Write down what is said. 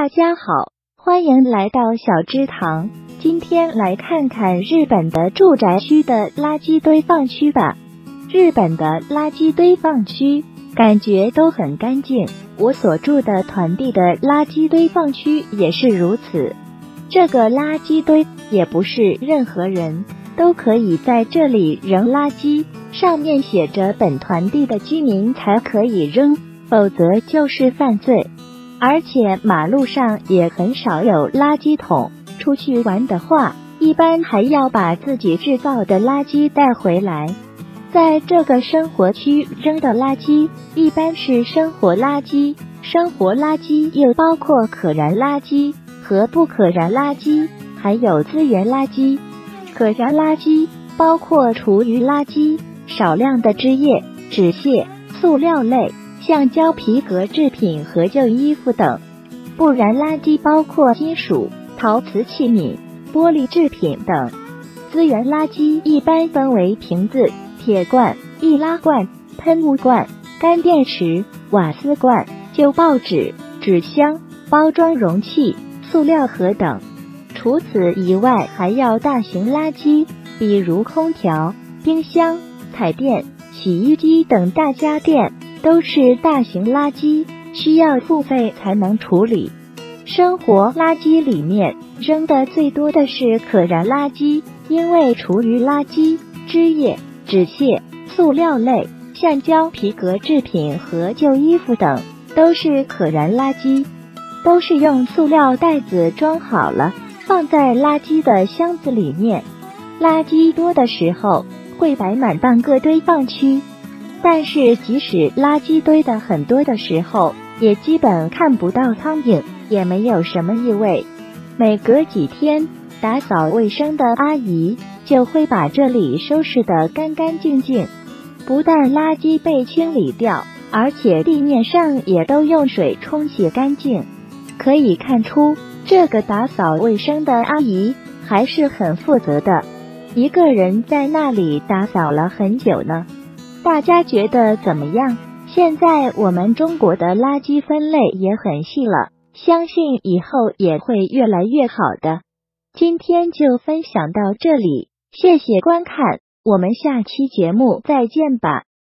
大家好，欢迎来到小知堂。今天来看看日本的住宅区的垃圾堆放区吧。日本的垃圾堆放区感觉都很干净，我所住的团地的垃圾堆放区也是如此。这个垃圾堆也不是任何人都可以在这里扔垃圾，上面写着本团地的居民才可以扔，否则就是犯罪。而且马路上也很少有垃圾桶，出去玩的话，一般还要把自己制造的垃圾带回来。在这个生活区扔的垃圾一般是生活垃圾，生活垃圾又包括可燃垃圾和不可燃垃圾，还有资源垃圾。可燃垃圾包括厨余垃圾、少量的汁液、纸屑、塑料类、橡胶皮革制品和旧衣服等。不燃垃圾包括金属、陶瓷器皿、玻璃制品等。资源垃圾一般分为瓶子、铁罐、易拉罐、喷雾罐、干电池、瓦斯罐、旧报纸、纸箱、包装容器、塑料盒等。除此以外，还有大型垃圾，比如空调、冰箱、彩电、洗衣机等大家电，都是大型垃圾，需要付费才能处理。生活垃圾里面扔的最多的是可燃垃圾，因为厨余垃圾、汁液、纸屑、塑料类、橡胶皮革制品和旧衣服等都是可燃垃圾，都是用塑料袋子装好了，放在垃圾的箱子里面。垃圾多的时候会摆满半个堆放区，但是即使垃圾堆的很多的时候，也基本看不到苍蝇，也没有什么异味。每隔几天，打扫卫生的阿姨就会把这里收拾得干干净净。不但垃圾被清理掉，而且地面上也都用水冲洗干净。可以看出，这个打扫卫生的阿姨还是很负责的，一个人在那里打扫了很久呢。大家觉得怎么样？现在我们中国的垃圾分类也很细了，相信以后也会越来越好的。今天就分享到这里，谢谢观看，我们下期节目再见吧。